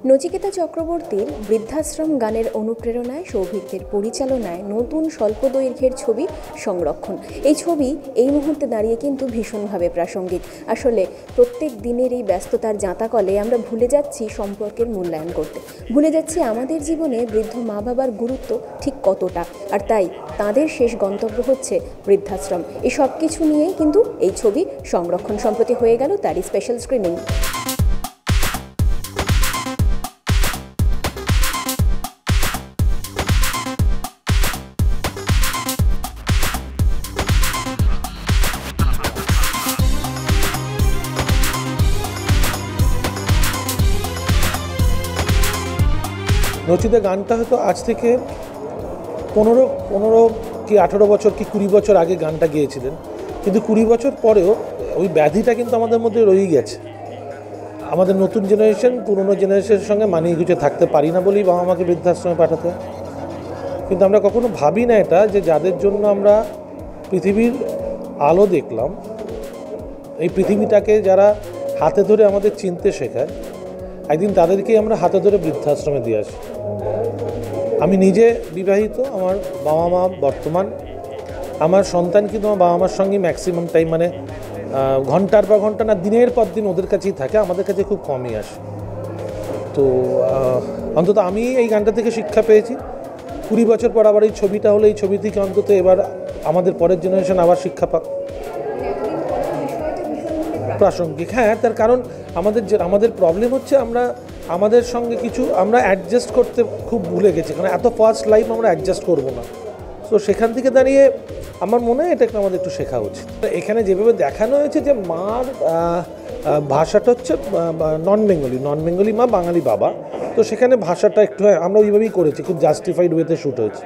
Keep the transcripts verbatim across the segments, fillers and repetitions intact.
নচিকেতা চক্রবর্তীর বৃদ্ধাশ্রম গানের অনুপ্রেরণায় সৌভিকদের পরিচালনায় নতুন স্বল্প দৈর্ঘ্যের ছবি সংরক্ষণ। এই ছবি এই মুহূর্তে দাঁড়িয়ে কিন্তু ভীষণভাবে প্রাসঙ্গিক। আসলে প্রত্যেক দিনের এই ব্যস্ততার জাঁতাকলে আমরা ভুলে যাচ্ছি সম্পর্কের মূল্যায়ন করতে, ভুলে যাচ্ছি আমাদের জীবনে বৃদ্ধ মা বাবার গুরুত্ব ঠিক কতটা। আর তাই তাঁদের শেষ গন্তব্য হচ্ছে বৃদ্ধাশ্রম। এই সব কিছু নিয়েই কিন্তু এই ছবি সংরক্ষণ সম্প্রতি হয়ে গেল তারই স্পেশাল স্ক্রিনিং। নচিতে গানটা হয়তো আজ থেকে পনেরো পনেরো কি আঠেরো বছর কি কুড়ি বছর আগে গানটা গিয়েছিলেন, কিন্তু কুড়ি বছর পরেও ওই ব্যাধিটা কিন্তু আমাদের মধ্যে রয়েই গেছে। আমাদের নতুন জেনারেশন পুরনো জেনারেশনের সঙ্গে মানিয়ে গুছিয়ে থাকতে পারি না বলেই বাবা মাকে বৃদ্ধাশ্রমে পাঠাতে হয়। কিন্তু আমরা কখনো ভাবি না এটা, যে যাদের জন্য আমরা পৃথিবীর আলো দেখলাম, এই পৃথিবীটাকে যারা হাতে ধরে আমাদের চিনতে শেখায়, একদিন তাদেরকেই আমরা হাতে ধরে বৃদ্ধাশ্রমে দিয়ে আসি। আমি নিজে বিবাহিত, আমার বাবা মা বর্তমান, আমার সন্তান কিন্তু আমার বাবা মার সঙ্গে ম্যাক্সিমাম টাইম মানে ঘন্টার পর ঘন্টা না, দিনের পর দিন ওদের কাছেই থাকে, আমাদের কাছে খুব কমই আসে। তো অন্তত আমি এই গানটা থেকে শিক্ষা পেয়েছি। কুড়ি বছর পর আবার এই ছবিটা হলো, এই ছবি থেকে অন্তত এবার আমাদের পরের জেনারেশন আবার শিক্ষা পাক। প্রাসঙ্গিক, হ্যাঁ, তার কারণ আমাদের যে আমাদের প্রবলেম হচ্ছে আমরা আমাদের সঙ্গে কিছু আমরা অ্যাডজাস্ট করতে খুব ভুলে গেছি, কারণ এত ফাস্ট লাইফ আমরা অ্যাডজাস্ট করবো না। তো সেখান থেকে দাঁড়িয়ে আমার মনে হয় এটাকে আমাদের একটু শেখা উচিত। এখানে যেভাবে দেখানো হয়েছে যে মার ভাষাটা হচ্ছে নন বেঙ্গলি, নন বেঙ্গলি মা, বাঙালি বাবা, তো সেখানে ভাষাটা একটু আমরা ওইভাবেই করেছি, খুব জাস্টিফাইড ওয়েতে শ্যুট হয়েছে।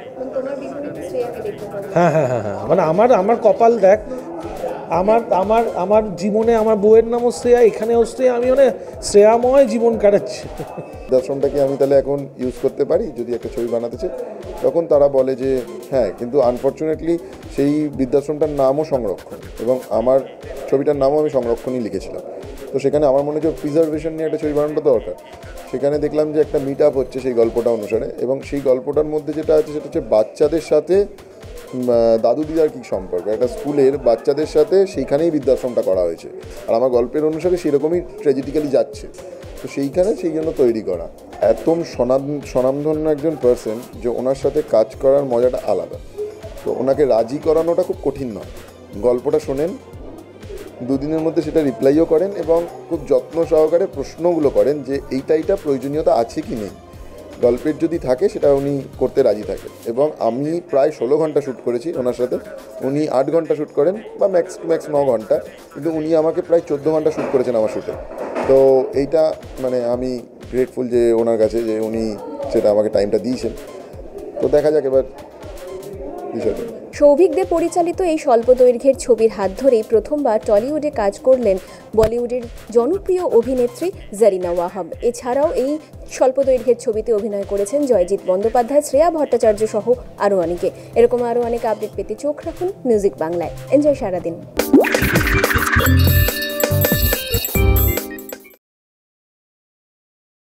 হ্যাঁ হ্যাঁ হ্যাঁ হ্যাঁ মানে আমার আমার কপাল দেখ, আমার আমার আমার জীবনে আমার বউয়ের নামও শ্রেয়া, এখানেও শ্রেয়া, আমি মানে শ্রেয়াময় জীবন কাটাচ্ছি। বৃদ্ধাশ্রমটাকে আমি তাহলে এখন ইউজ করতে পারি যদি একটা ছবি বানাতে চাই? তখন তারা বলে যে হ্যাঁ, কিন্তু আনফর্চুনেটলি সেই বৃদ্ধাশ্রমটার নামও সংরক্ষণ, এবং আমার ছবিটার নামও আমি সংরক্ষণই লিখেছিলাম। তো সেখানে আমার মনে হচ্ছে প্রিজার্ভেশন নিয়ে একটা ছবি বানানোটা দরকার। সেখানে দেখলাম যে একটা মিট আপ হচ্ছে সেই গল্পটা অনুসারে, এবং সেই গল্পটার মধ্যে যেটা আছে সেটা হচ্ছে বাচ্চাদের সাথে দাদু দিদার কী সম্পর্ক, একটা স্কুলের বাচ্চাদের সাথে সেইখানেই বৃদ্ধাশ্রমটা করা হয়েছে। আর আমার গল্পের অনুসারে সেরকমই ট্র্যাজেডিক্যালি যাচ্ছে। তো সেইখানে সেই জন্য তৈরি করা। এত স্বনাম স্বনামধন্য একজন পার্সন যে ওনার সাথে কাজ করার মজাটা আলাদা। তো ওনাকে রাজি করানোটা খুব কঠিন নয়। গল্পটা শোনেন, দুদিনের মধ্যে সেটা রিপ্লাইও করেন, এবং খুব যত্ন সহকারে প্রশ্নগুলো করেন যে এইটা এইটা প্রয়োজনীয়তা আছে কি নেই। গল্পের যদি থাকে সেটা উনি করতে রাজি থাকে। এবং আমি প্রায় ষোলো ঘন্টা শ্যুট করেছি ওনার সাথে, উনি আট ঘন্টা শ্যুট করেন বা ম্যাক্স টু ম্যাক্স ন ঘন্টা, কিন্তু উনি আমাকে প্রায় চোদ্দো ঘন্টা শ্যুট করেছেন আমার শ্যুটে। তো এইটা মানে আমি গ্রেটফুল যে ওনার কাছে, যে উনি সেটা আমাকে টাইমটা দিয়েছেন। তো দেখা যাক এবার বিষয়টা। সৌভিকদের পরিচালিত এই স্বল্প দৈর্ঘ্যের ছবির হাত ধরেই প্রথমবার টলিউডে কাজ করলেন বলিউডের জনপ্রিয় অভিনেত্রী জারিনা ওয়াহাব। এছাড়াও এই স্বল্প দৈর্ঘ্যের ছবিতে অভিনয় করেছেন জয়জিৎ বন্দ্যোপাধ্যায়, শ্রেয়া ভট্টাচার্য সহ আরও অনেকে। এরকম আরও অনেক আপডেট পেতে চোখ রাখুন মিউজিক বাংলায়। এনজয় সারাদিন।